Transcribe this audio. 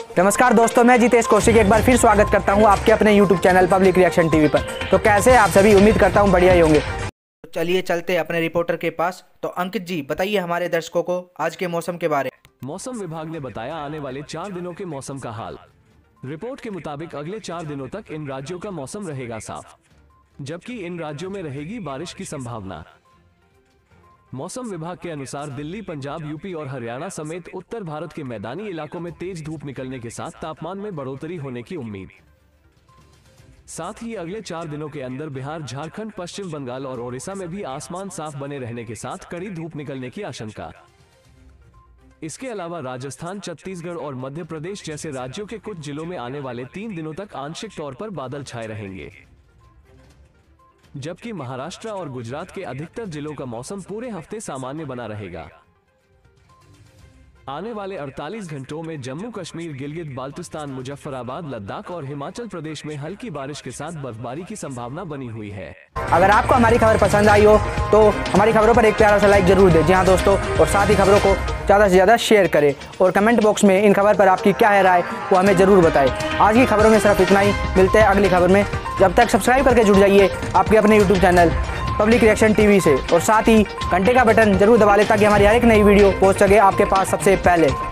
नमस्कार दोस्तों, मैं जितेश कौशिक एक बार फिर स्वागत करता हूं आपके अपने YouTube channel public reaction TV पर। तो कैसे हैं आप सभी? उम्मीद करता हूं बढ़िया ही होंगे। तो चलिए चलते हैं अपने रिपोर्टर के पास। तो अंकित जी बताइए हमारे दर्शकों को आज के मौसम के बारे में। मौसम विभाग ने बताया आने वाले 4 दिनों के मौसम का हाल। रिपोर्ट के मुताबिक अगले 4 दिनों तक इन राज्यों का मौसम रहेगा साफ, जबकि इन राज्यों में रहेगी बारिश की संभावना। मौसम विभाग के अनुसार दिल्ली, पंजाब, यूपी और हरियाणा समेत उत्तर भारत के मैदानी इलाकों में तेज धूप निकलने के साथ तापमान में बढ़ोतरी होने की उम्मीद। साथ ही अगले 4 दिनों के अंदर बिहार, झारखंड, पश्चिम बंगाल और ओडिशा में भी आसमान साफ बने रहने के साथ कड़ी धूप निकलने की आशंका। इसके अलावा राजस्थान, छत्तीसगढ़ और मध्य प्रदेश जैसे राज्यों के कुछ जिलों में आने वाले 3 दिनों तक आंशिक तौर पर बादल छाए रहेंगे, जबकि महाराष्ट्र और गुजरात के अधिकतर जिलों का मौसम पूरे हफ्ते सामान्य बना रहेगा। आने वाले 48 घंटों में जम्मू कश्मीर, गिलगित बाल्टिस्तान, मुजफ्फराबाद, लद्दाख और हिमाचल प्रदेश में हल्की बारिश के साथ बर्फबारी की संभावना बनी हुई है। अगर आपको हमारी खबर पसंद आई हो तो हमारी खबरों पर एक प्यारा सा लाइक जरूर दें। जी हाँ दोस्तों, और साथ ही खबरों को ज़्यादा से ज़्यादा शेयर करें और कमेंट बॉक्स में इन खबर पर आपकी क्या है राय वो हमें ज़रूर बताएं। आज की खबरों में सिर्फ इतना ही, मिलते हैं अगली खबर में। जब तक सब्सक्राइब करके जुड़ जाइए आपके अपने YouTube channel public reaction TV से, और साथ ही घंटे का बटन जरूर दबा लें ताकि हमारी हर एक नई वीडियो पहुंच सके आपके पास सबसे पहले।